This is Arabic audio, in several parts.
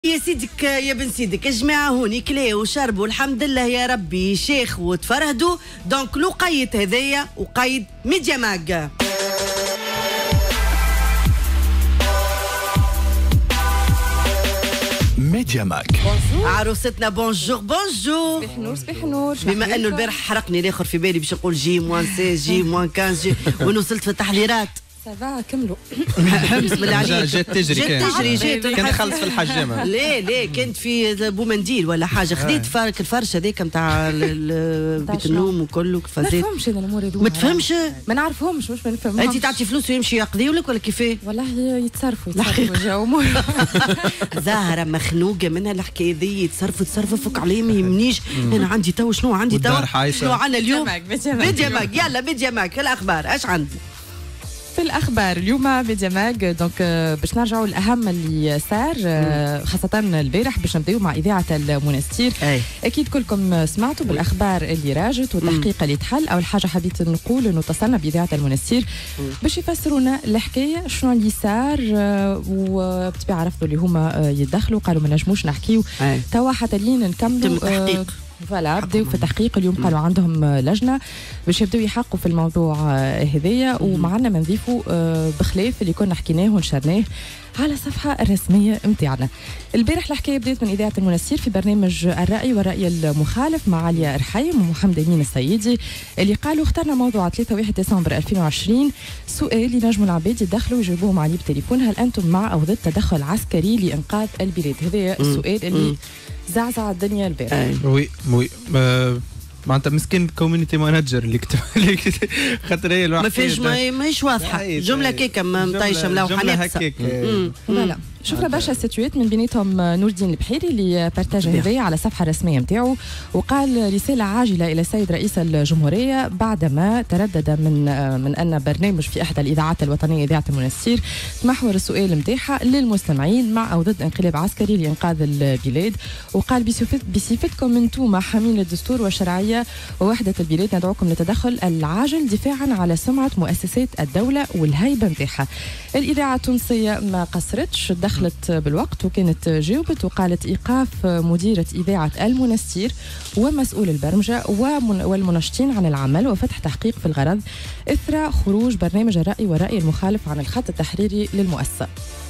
يا سيدك يا بن سيدك الجماعة هوني كلاو وشربوا الحمد لله يا ربي شيخ وتفرهدوا. دونك لو قيد هذايا وقيد ميديا ماج. ميديا ماك عروستنا بونجور بونجور. صباح نور صباح نور. بما انه البارح حرقني الاخر في بالي باش نقول جي موان 16 جي موان 15 جي وين وصلت في التحليلات. سافا كملوا. بسم الله عليك. جات تجري جات كان خلص في الحجامه. لا كنت في بومنديل ولا حاجه خديت فارك الفرش هذاك نتاع بيت النوم وكله كفازات. ما نفهمش انا الامور هذوما. ما تفهمش؟ ما نعرفهمش مش ما نفهمش. انت تعطي فلوس ويمشي يقضيوا لك ولا كيفاه؟ والله يتصرفوا جاو امور. زهره مخنوقه منها الحكايه ذي. يتصرفوا فك عليه ما يهمنيش. انا عندي تو شنو عندي تو شنو عندنا اليوم؟ ميديا ماك يلا ميديا ماك الاخبار اش عندنا؟ في الاخبار اليوم ميديا ماج دونك باش نرجعوا الاهم اللي صار خاصه البارح باش نبداو مع اذاعه المنستير. اكيد كلكم سمعتوا بالاخبار اللي راجت والتحقيق اللي تحل. اول حاجه حبيت نقول انه اتصلنا باذاعه المنستير باش يفسرونا الحكايه شنو اللي صار وبطبيعه رفضوا اللي هما يتدخلوا قالوا ما نجموش نحكيو توا حتى لين نكملوا فوالا بداو في التحقيق. اليوم قالوا عندهم لجنه باش يبداو يحققوا في الموضوع هذايا ومعنا ما نضيفوا بخلاف اللي كنا حكيناه ونشرناه على الصفحه الرسميه نتاعنا. البارح الحكايه بدات من اذاعه المنستير في برنامج الراي والراي المخالف مع عليا رحيم ومحمد امين السيدي اللي قالوا اخترنا موضوع 3 ديسمبر 2020 سؤال ينجموا العباد يدخلوا ويجاوبوهم عليه بتليفون. هل انتم مع او ضد تدخل عسكري لانقاذ البلاد؟ هذا السؤال اللي زعزع الدنيا البارح. وي معناتها مسكين كوميونيتي مانجر اللي كتب خاطر هي الواحد ما فيش ماهيش واضحه جمله كيكه مطيشه ملوحه ناقصه. فوالا شفنا برشا ستويت من بيناتهم نور الدين البحيري اللي بارتاج هذايا على الصفحه الرسميه نتاعو وقال رساله عاجله الى السيد رئيس الجمهوريه بعدما تردد من ان برنامج في احدى الاذاعات الوطنيه اذاعه المنستير محور السؤال نتاعها للمستمعين مع او ضد انقلاب عسكري لانقاذ البلاد. وقال بصفتكم انتم حامين الدستور والشرعيه ووحده البلاد ندعوكم للتدخل العاجل دفاعا على سمعه مؤسسات الدوله والهيبه نتاعها. الاذاعه التونسيه ما قصرتش دخلت بالوقت وكانت جاوبت وقالت إيقاف مديرة إذاعة المنستير ومسؤول البرمجة والمنشطين عن العمل وفتح تحقيق في الغرض إثر خروج برنامج الرأي والرأي المخالف عن الخط التحريري للمؤسسة.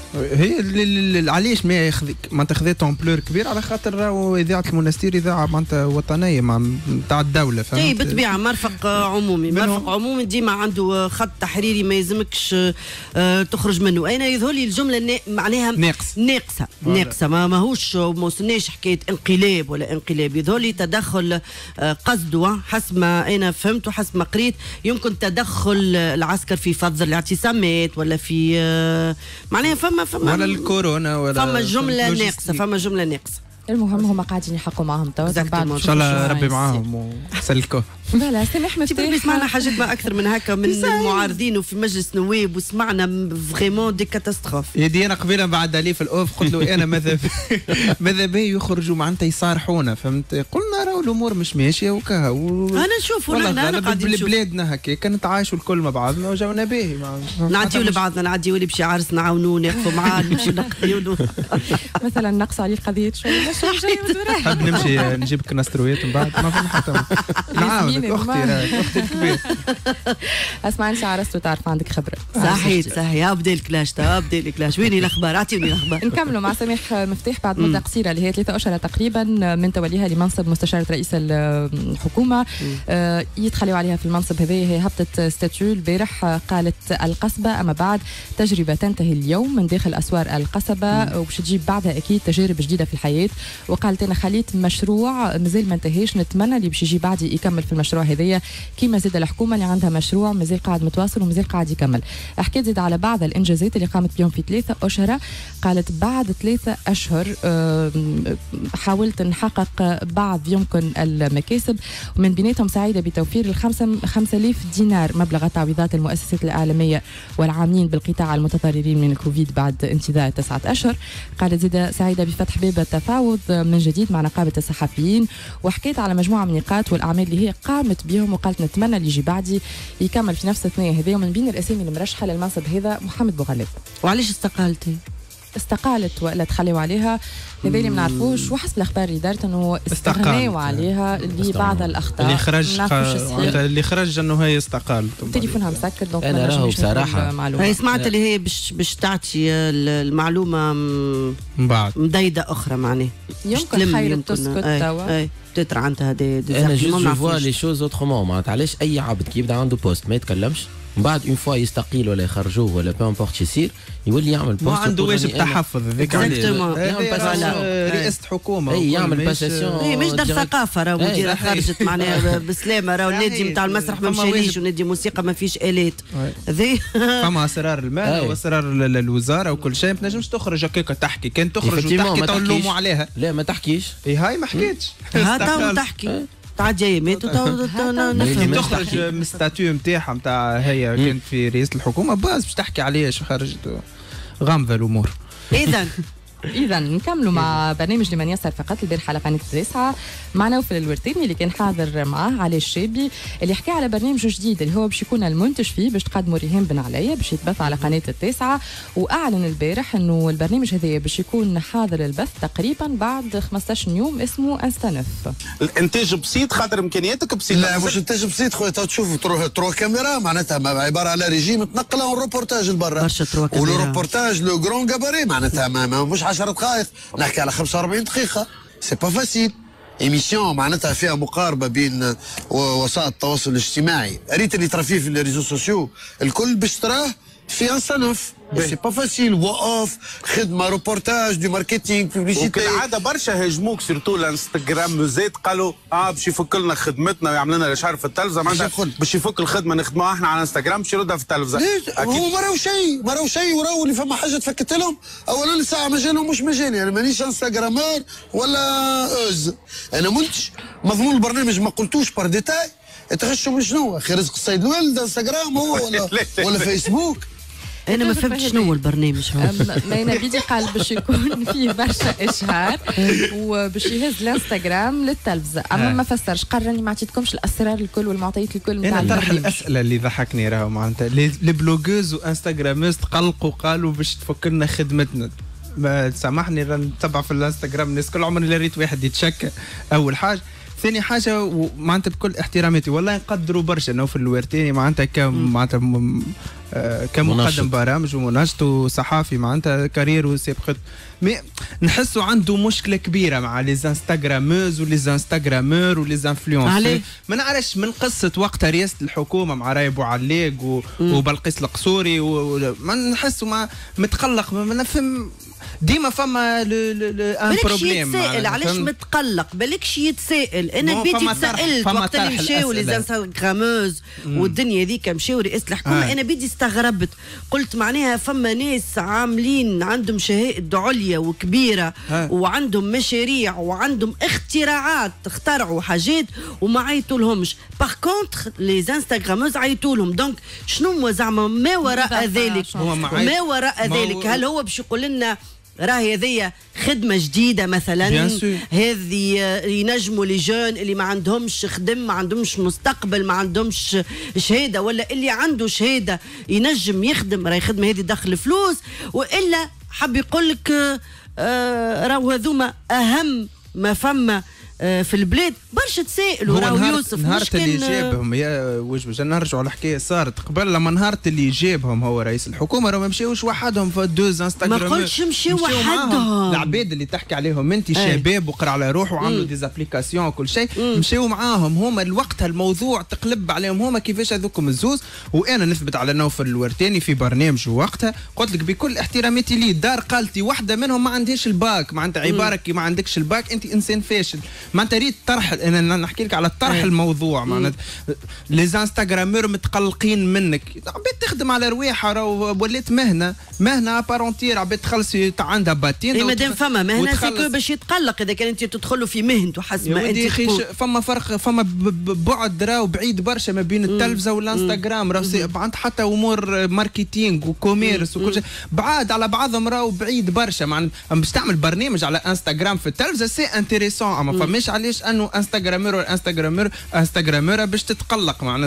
هي علاش ما خذات امبلور كبير على خاطر اذاعه المنستير اذاعه معناتها وطنيه نتاع الدوله. اي بالطبيعه مرفق عمومي ديما عنده خط تحريري ما يلزمكش تخرج منه. انا يظهر لي الجمله معناها ناقصه ماهوش ما وصلناش حكايه انقلاب ولا انقلاب. يظهر لي تدخل قصده حسب ما انا فهمت وحسب ما قريت يمكن تدخل العسكر في فض الاعتصامات ولا في معناها فما ولا الكورونا ولا فما جمله ناقصه. المهم هما قاعدين يحقوا معهم توا ان شاء الله ربي معاهم وسلكوا. لا سامح مفتاح سمعنا حاجات ما اكثر من هكا من المعارضين وفي مجلس نواب وسمعنا فريمون دي كاتاستروف. يدي انا قبيله بعد عليه في الاوف قلت له انا ماذا بي يخرجوا معناتها يصارحونا فهمت. قلنا راهو الامور مش ماشيه وكا انا نشوف انا قاعدين نشوف بلادنا هكا كانت عايشوا الكل مع بعضنا وجاونا باهي نعديو لبعضنا نعديو اللي بشي عرس نعاونوه ناخذوا معاه نمشي نقضيو مثلا نقص عليه قضيه شويه حاب نمشي نجيبك نسترويات من بعد ما فما حتى نعاونك اختي الكبير. اسمع انت عرست وتعرف عندك خبره. صحيح ابدا الكلاش وين الاخبار اعطيني الاخبار. نكملوا مع سميح مفتاح بعد مده قصيره اللي هي 3 أشهر تقريبا من توليها لمنصب مستشاره رئيس الحكومه. يدخلوا عليها في المنصب هذا. هي هبطت ستاتيو البارح قالت القصبه اما بعد تجربه تنتهي اليوم من داخل اسوار القصبه وباش تجيب بعدها اكيد تجارب جديده في الحياه. وقالت انا خليت مشروع مازال ما انتهاش نتمنى اللي باش يجي بعدي يكمل في المشروع هذايا كيما زاد الحكومه اللي عندها مشروع مازال قاعد متواصل ومازال قاعد يكمل. حكيت زاد على بعض الانجازات اللي قامت بهم في 3 أشهر. قالت بعد 3 أشهر حاولت نحقق بعض يمكن المكاسب ومن بيناتهم سعيده بتوفير 5000 دينار مبلغ تعويضات المؤسسات الاعلاميه والعاملين بالقطاع المتضررين من الكوفيد بعد انتظار 9 أشهر. قالت زاد سعيده بفتح باب التفاوض من جديد مع نقابه الصحفيين وحكيت على مجموعه من النقاط والاعمال اللي هي قامت بهم وقالت نتمنى اللي يجي بعدي يكمل في نفس الثنيه هذه. ومن بين الاسامي المرشحه للمنصب هذا محمد بوغلاب. وعلاش استقالتي؟ استقالت ولا تخليوا عليها، هذا اللي ما نعرفوش. وحسب الاخبار اللي دارت انه استغناوا عليها لبعض الاخطاء اللي خرج انه هي استقال. تليفونها مسكر دونك انا راهو بصراحه هي سمعت اللي هي باش تعطي المعلومه بعد مديده اخرى معناها يمكن خير تسكت توا بتتر عندها دي انا جو فوا لي شوز اوترومون. معناتها علاش اي عبد كي يبدا عنده بوست ما يتكلمش من بعد اون فوا يستقيل ولا يخرجوه ولا بو امبورت يصير يولي يعمل بوست. ما عنده واجب تحفظ هذاك رئاسة حكومة يعمل باساسيون. مش دار ثقافة راهو مديرة خرجت معناها بسلامة. راهو النادي نتاع المسرح ما مشاليش ونادي موسيقى ما فيش آلات. فما اسرار المال واسرار الوزارة وكل شيء. ما تنجمش تخرج هكاك تحكي. كان تخرج وتحكي تلوموا عليها. لا ما تحكيش. هاي ما حكيتش. ها تو تحكي تعدي ايامات تخرج من الستاتيو نتاعها نتاع هي كانت في رئاسة الحكومة باش تحكي عليه شو خرجت غامضة الأمور. إذا نكملوا مع برنامج لمن يسهر فقط البارحة على قناة التاسعة مع نوفل الورتيني اللي كان حاضر معاه علي الشابي اللي حكى على برنامج جديد اللي هو باش يكون المنتج فيه باش تقدموا ريهام بن عليا باش يتبث على قناة التاسعة. وأعلن البارح إنه البرنامج هذا باش يكون حاضر البث تقريبا بعد 15 يوم اسمه انستانف. الإنتاج بسيط خاطر إمكانياتك بسيطة. لا مش إنتاج بسيط خويا تشوف تروح كاميرا معناتها عبارة على ريجيم تنقلها والروبورتاج لبرا. والروبورتاج لو جرون جاباري معناتها مش 10 دقائق نحكي على 45 دقيقة. سي با فاسيل. ايميسيون معناتها فيها مقاربه بين وسائل التواصل الاجتماعي. ريت اللي ترى فيه في الريزو سوسيو الكل باش تراه في انستانف. سي با فاسيل. وقف خدمه روبورتاج دو ماركتينغ بوبليسيتي. وكالعاده برشا هاجموك سيرتو الانستغرام مزيد قالوا باش يفك لنا خدمتنا ويعمل لنا الاشعار في التلفزه معناتها باش يفك الخدمه نخدموها احنا على انستغرام باش يردها في التلفزه. هو ما راهو شيء وراهو اللي فما حاجه تفكت لهم. اولا الساعه مجالهم مش مجالي. انا مانيش انستغرامر ولا اوز. انا منتج مضمون البرنامج ما قلتوش بار ديتاي. تغشوا من شنو؟ اخي رزق السيد الوالد انستغرام هو ولا فيسبوك. انا ما فهمتش شنو البرنامج هو. ماينا بيدي قال باش يكون فيه برشا اشهار وباش يهز الانستغرام للتلفزه. اما ما فسرش قال راني ما عطيتكمش الاسرار الكل والمعطيات الكل نتاع انا طرح الاسئله اللي ضحكني راهو معناتها لي بلوغوز وانستغراموز تقلقوا قالوا باش تفك لنا خدمتنا. سامحني نتبع في الانستغرام الناس كل عمري لا ريت واحد يتشكى. اول حاجه. ثاني حاجه معناتها بكل احتراماتي والله نقدروا برشا انه في الورتيني معناتها معناتها كمقدم برامج ومناشط وصحافي معناتها كارير وسابقة. مي نحسوا عنده مشكله كبيره مع لي انستغراموز ولي انستغرامور ولي انفلونسور. ما نعرفش من قصه وقتها رئاسه الحكومه مع راي بوعلاق وبلقيس القصوري ما نحسوا ما متقلق. ما نفهم ديما فما ان بروبليم. يتسائل علاش متقلق بالكش يتسائل. انا بيتي تسالت وقت اللي مشاو لي انستغراموز والدنيا هذيك مشاو رئاسه الحكومه. انا بدي استغربت قلت معناها فما ناس عاملين عندهم شهادة عليا وكبيره وعندهم مشاريع وعندهم اختراعات اخترعوا حاجات وما عيطوا لهمش. باغ كونتر لي انستغراموز عيطوا لهم. دونك شنو زعما ما وراء ذلك؟ ما وراء ذلك هل هو باش يقول لنا راهي هذيا خدمه جديده مثلا هذه ينجموا لي جون اللي ما عندهمش خدم ما عندهمش مستقبل ما عندهمش شهاده ولا اللي عنده شهاده ينجم يخدم راهي خدمه هذه دخل فلوس والا حب يقول لك راهو هذوما اهم ما فما في البلاد. برشا تسائلوا راهو يوسف نهار اللي جابهم يا وجبه نرجعوا على الحكايه صارت قبل لما نهار اللي جابهم هو رئيس الحكومه راهو ما مشاوش وحدهم في دوز انستغرام. ما قلتش مشاو وحدهم. العباد اللي تحكي عليهم انت شباب وقرا على روح وعملوا ديزابليكاسيون وكل شيء مشاو معاهم هما الوقت الموضوع تقلب عليهم هما كيفاش هذوكم الزوز. وانا نثبت على نوفل الورتاني في برنامج وقتها قلت لك بكل احتراماتي لي دار قالتي واحده منهم ما عندهاش الباك معناتها عباره كي ما عندكش الباك انت انسان فاشل. ما انت ريت طرح انا نحكي لك على الطرح الموضوع معناتها لي انستغرامور متقلقين منك. عباد تخدم على رواحها راهو ولات مهنه بارونتير عباد تخلص عندها باتين. اي مادام فما مهنه سيكو باش يتقلق اذا كان انت تدخلوا في مهنته حسب ما انت تقول. فما فرق فما بعد راهو بعيد برشا ما بين التلفزه والانستغرام راهو عند حتى امور ماركتينغ وكوميرس وكل شيء بعاد على بعضهم راهو بعيد برشا. معناتها باش تعمل برنامج على انستغرام في التلفزه سي انتريسون اما فماش علاش انه انستغرامور باش تتقلق. معناتها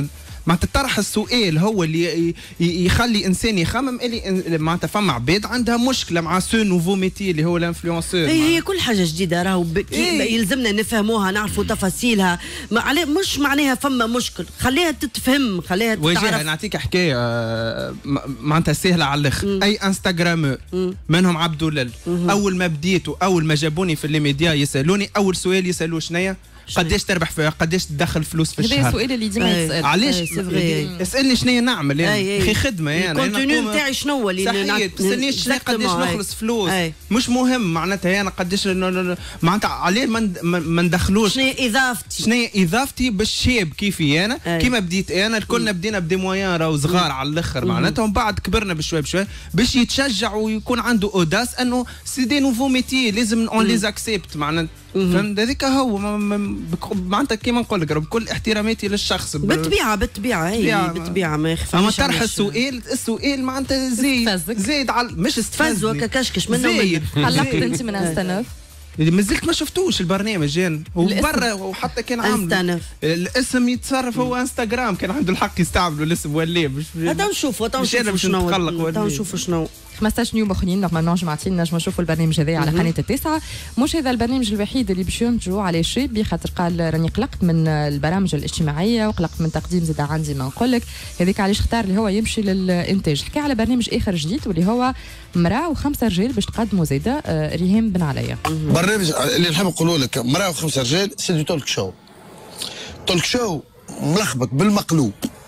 معناتها طرح السؤال هو اللي يخلي انسان يخمم اللي معناتها فما عباد عندها مشكله مع سو نوفو ميتي اللي هو الانفلونسور. هي كل حاجه جديده راهو يلزمنا نفهموها نعرفوا تفاصيلها، مش معناها فما مشكل، خليها تتفهم، خليها تتعرف. وجهه نعطيك حكايه معناتها سهله على الاخر. اي انستغرامور منهم عبد اللل اول ما بديت واول ما جابوني في الميديا يسالوني اول سؤال يسالوه شنيا؟ قداش تربح فيها؟ قداش تدخل فلوس في الشهر؟ هذا السؤال اللي ديما يتسال. علاش اسالني شنو نعمل يعني اخي خدمه يعني الكونتوني نتاعي شنو اللي صحيح تسالنيش قداش نخلص فلوس مش مهم معناتها انا قداش معناتها عليه ما ندخلوش شنو اضافتي بالشاب كيفي انا كيما بديت انا كلنا بدينا بدي مويان راهو صغار على الاخر معناتها ومن بعد كبرنا بشوي بشوي باش يتشجع ويكون عنده اوداس انه سي دي نوفو ميتي لازم اون ليز اكسبت معناتها فهمت هذيك هو معناتها كيما نقول لك بكل احتراماتي للشخص بالطبيعه هي بالطبيعه ما يخفاش. اما طرح السؤال معناتها زيد على مش استفز وككشكش منه حلقت انت من استنف ما زلت ما شفتوش البرنامج يعني وبرا وحتى كان عامل الاسم يتصرف هو انستغرام كان عنده الحق يستعملوا الاسم ولا مش هذا نشوفوا شنو 15 يوم اخرين نورمالمون جمعتين نجموا نشوفوا البرنامج هذا على قناه التاسعه. مش هذا البرنامج الوحيد اللي باش ينتجوا عليه شابي خاطر قال راني قلقت من البرامج الاجتماعيه وقلقت من تقديم زاد عندي ما نقول لك هذيك علاش اختار اللي هو يمشي للانتاج. حكى على برنامج اخر جديد واللي هو مراه و5 رجال باش تقدموا زاده ريهام بن عليا. برنامج اللي نحب نقول لك مراه و5 رجال سي دو تولك شو. تولك شو ملخبط بالمقلوب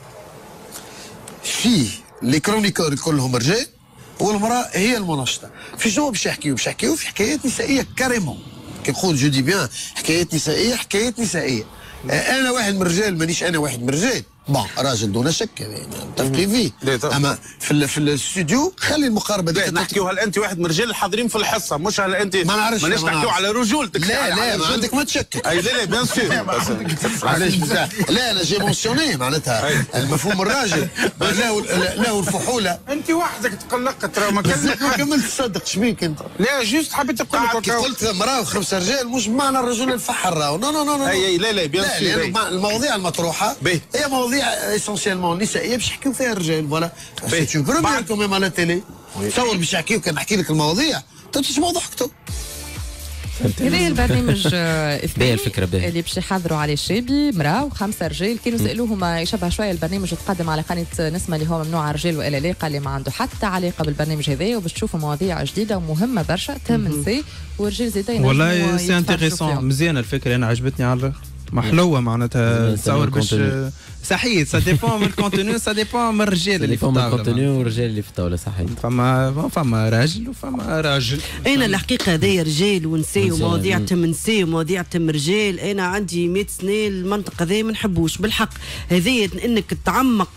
فيه لي كرونيكور كلهم رجال والمراه هي المنشطه. في شنو باش يحكيو في حكايات نسائيه كاريمون كي نقول جو دي بيان حكايات نسائيه انا واحد من الرجال مانيش انا واحد من الرجال بون راجل دون شك يعني متفقين فيه اما في الاستوديو خلي المقاربه دي نحكيو هل انت واحد من الرجال الحاضرين في الحصه مش هل انت مانيش نحكيو على رجولتك لا ما عندك ما تشكك اي لا بيان سور لا انا جي مونسيوني معناتها المفهوم الراجل لا الفحوله انت وحدك تقلقت راه ما كملت تصدق شبيك انت لا جوست حبيت نقول لك قلت مراه و5 رجال مش بمعنى الرجل الفحر راهو نو اي لا بيان سور المواضيع المطروحه هي مواضيع اسونسيالمون نسائيه باش يحكيو فيها الرجال فوالا سي اون بروميير كوميم على التيلي تصور باش يحكيو كان نحكي لك المواضيع تسمعوا ضحكتوا. هذا البرنامج الثاني الفكره اللي باش يحضروا عليه الشابي مراه و5 رجال كانوا سالوهم يشبه شويه البرنامج تقدم على قناه نسمه اللي هو ممنوع رجال والا لا قال لي ما عنده حتى علاقه بالبرنامج هذا وباش تشوفوا مواضيع جديده ومهمه برشا تهم النساء والرجال زاده والله سي انتريسون مزيانه الفكره انا عجبتني على محلوه معناتها تصور باش صحيح سا ديبون من الكونتوني سا ديبون من الرجال اللي في الطاوله الكونتوني والرجال اللي في الطاوله صحيح فما راجل وفما راجل. انا الحقيقه هذايا رجال ونساء ومواضيع تم نساء ومواضيع تم رجال انا عندي 100 سنه المنطقه هذه ما نحبوش بالحق هذايا انك تعمق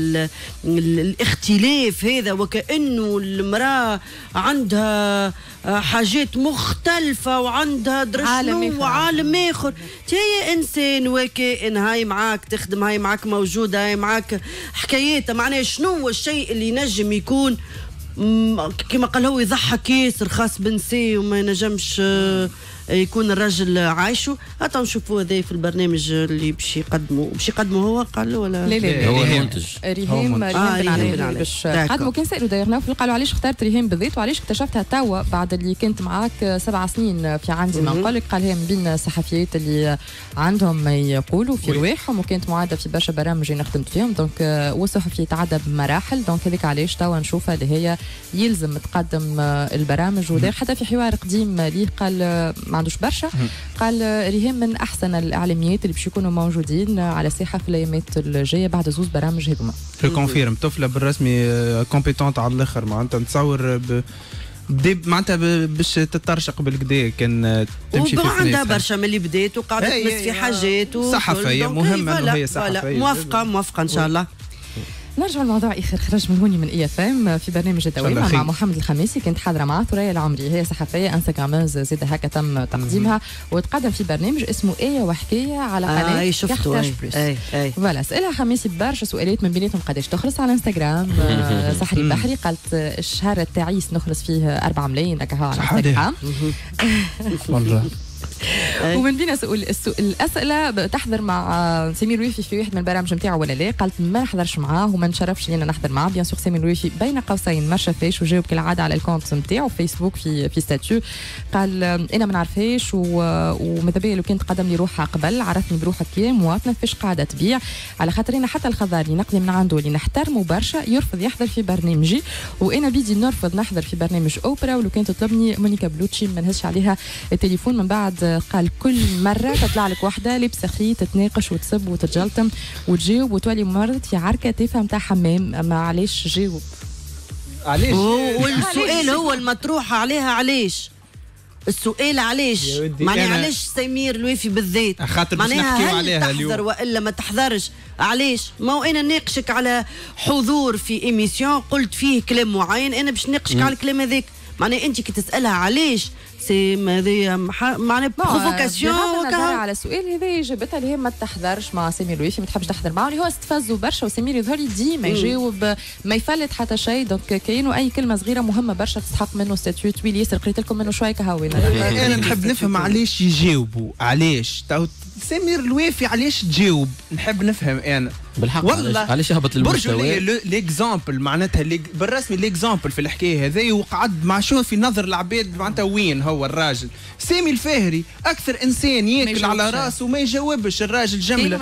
الاختلاف هذا وكانه المراه عندها حاجات مختلفه وعندها درشنو وعالم اخر هي انسان وكائن هاي معاك تخدم هاي معاك موجوده هاي معاك حكايات معناها شنو هو الشيء اللي ينجم يكون كما قال هو يضحك ياسر خاص بنسي وما ينجمش يكون الراجل عايشه. هاتوا نشوفوا هذا في البرنامج اللي باش يقدموا هو قال ولا لا هو المنتج ريهام باش قدموا كان سالوا داير نوفل قالوا علاش اخترت ريهام بالذات وعلاش اكتشفتها توا بعد اللي كنت معاك 7 سنين في عندي ما نقول لك قال هي من بين الصحفيات اللي عندهم ما يقولوا في رواحهم وكانت معاده في برشا برامج اللي خدمت فيهم دونك وصحفي يتعدى بمراحل دونك هذيك علاش توا نشوفها اللي هي يلزم تقدم البرامج وداير حتى في حوار قديم ليه قال ما عندوش برشا قال ريهام من احسن الاعلاميات اللي باش يكونوا موجودين على الساحه في الايامات الجايه بعد زوز برامج هذوما. جو كونفيرم طفله بالرسمي كومبيتونت على الاخر معناتها نتصور معناتها باش تترشق بالكدا كان تمشي في عندها برشا من اللي بدات وقاعده تمس في حاجات صحفيه مهمه انه هي صحفيه موافقه ان شاء الله. نرجع لموضوع اخر خرج من هوني من اي اف ام في برنامج الدوام مع محمد الخميسي كنت حاضره معاه ثريا العمري هي صحفيه انستغراموز زاد هكا تم تقديمها وتقدم في برنامج اسمه ايه وحكايه على قناه كارتاج بلوس. فوالا سالها خميسي برشا سؤالات من بيناتهم قداش تخلص على انستغرام سحري بحري قالت الشهر التعيس نخلص فيه 4 ملايين هكا على انستغرام والله ومن بين الاسئله تحضر مع سمير الويفي في واحد من البرامج نتاعو ولا لا؟ قالت ما نحضرش معاه وما نشرفش اني نحضر معاه. بيان سور سمير الويفي بين قوسين ما شافاش وجاوب كالعاده على الكونت نتاعو فيسبوك في ستاتيو، قال انا ما نعرفهاش وماذا بيا لو كانت قدم لي روحها قبل، عرفني بروحها كي مواطنه فيش قاعده تبيع، على خاطرنا حتى الخضاري نقضي من عنده اللي نحترمه برشا يرفض يحضر في برنامجي، وانا بيدي نرفض نحضر في برنامج اوبرا، ولو كانت تطلبني مونيكا بلوتشي ما نهزش عليها التليفون. من بعد قال كل مره تطلع لك وحده لابسه خي تتناقش وتسب وتتجلطم وتجاوب وتولي مرضت في عركه تافهه نتاع حمام. ما علاش جاوب؟ علاش؟ والسؤال هو المطروح عليها علاش؟ السؤال علاش؟ معناها علاش سمير الويفي بالذات؟ معناها هل تحضر والا ما تحضرش؟ علاش؟ ما هو انا ناقشك على حضور في ايميسيون قلت فيه كلام معين، انا باش ناقشك على الكلام هذاك. معناها انت كي تسالها علاش سي هذايا معناها بروفوكاسيون على السؤال هذا جابتها اللي هي ما تحضرش مع سمير الويفي، ما تحبش تحضر معه، اللي هو استفزوا برشا وسمير يظهر لي ديما يجاوب ما يفلت حتى شيء. دونك كاينو اي كلمه صغيره مهمه برشا تستحق منه ستاتيو طويل ياسر. قريت لكم منه شويه كهوي. انا نحب نفهم علاش يجاوبوا، علاش سمير الويفي علاش تجاوب، نحب نفهم انا بالحق والله علاش يهبط للمستوى. ليكزامبل معناتها بالرسمي ليكزامبل في الحكايه هذه وقعد مع شو في نظر العباد معناتها وين هو الراجل سامي الفاهري اكثر انسان ياكل على راسه وما يجاوبش الراجل جمله كاين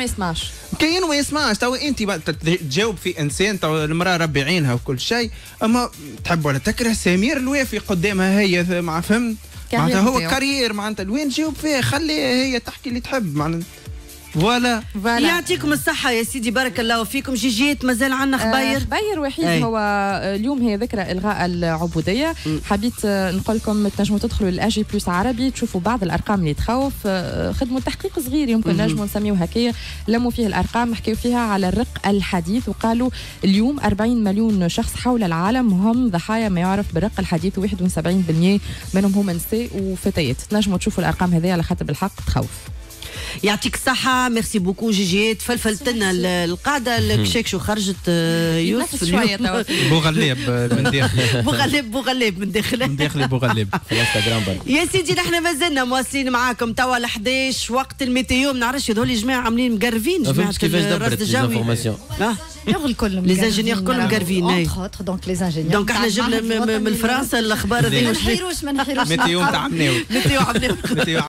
ما يسمعش. تو انت تجاوب في انسان، تو المراه ربي عينها وكل شيء، اما تحب ولا تكره سمير الويفي قدامها هي مع فهمت معناتها هو كارير معناتها وين تجاوب فيه، خليها هي تحكي اللي تحب معناتها. فوالا يعطيكم الصحة يا سيدي، بارك الله فيكم. جيجيت مازال عندنا خباير وحيد. هو اليوم هي ذكرى إلغاء العبودية. حبيت نقول لكم تنجموا تدخلوا للأجي بلوس عربي تشوفوا بعض الأرقام اللي تخوف. خدموا تحقيق صغير يمكن نجموا نسميوه هكايا، لموا فيه الأرقام حكيوا فيها على الرق الحديث، وقالوا اليوم 40 مليون شخص حول العالم هم ضحايا ما يعرف بالرق الحديث، و71% منهم هم نساء وفتيات. تنجموا تشوفوا الأرقام هذه على خاطر بالحق تخوف. يعطيك الصحة، ميرسي بوكو جيجيت. فلفلت لنا القاعدة الكشاكشو خرجت يوسف بوغلاب من داخل بوغلاب من داخل بوغلاب في الانستغرام. يا سيدي نحن مازلنا مواصلين معاكم توا ل 11 وقت الميتيو. ما نعرفش هذول الجماعة عاملين مقرفين جماعة الرصد الجوي. الكل لي زانجينيور كلهم مقرفين. دونك احنا جبنا من فرنسا الاخبار هذه. ميتيو تاع عمناوي.